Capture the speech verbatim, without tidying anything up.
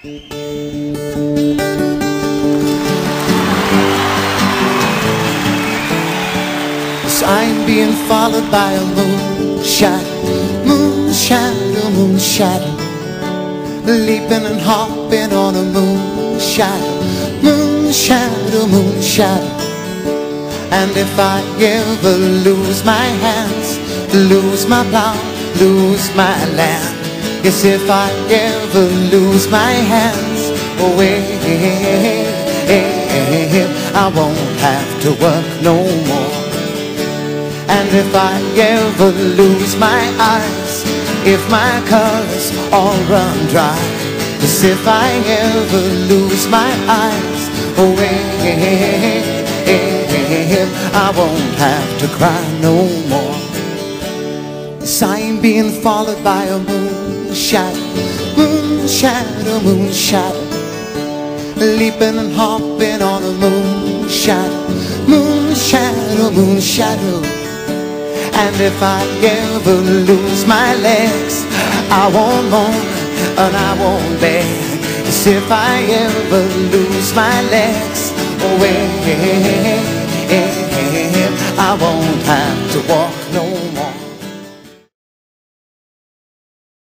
I'm being followed by a moon shadow, moon shadow, moon shadow, leaping and hopping on a moon shadow, moon shadow, moon shadow. And if I ever lose my hands, lose my plow, lose my land, yes, if I ever lose my hands, away, I won't have to work no more. And if I ever lose my eyes, if my colors all run dry, yes, if I ever lose my eyes, away, I won't have to cry no more. Yes, I'm being followed by a moon shadow, moon shadow, moon shadow, leaping and hopping on a moon shadow, moon shadow, moon shadow. And if I ever lose my legs, I won't moan and I won't beg. Yes, if I ever lose my legs, away, I won't have to walk no more.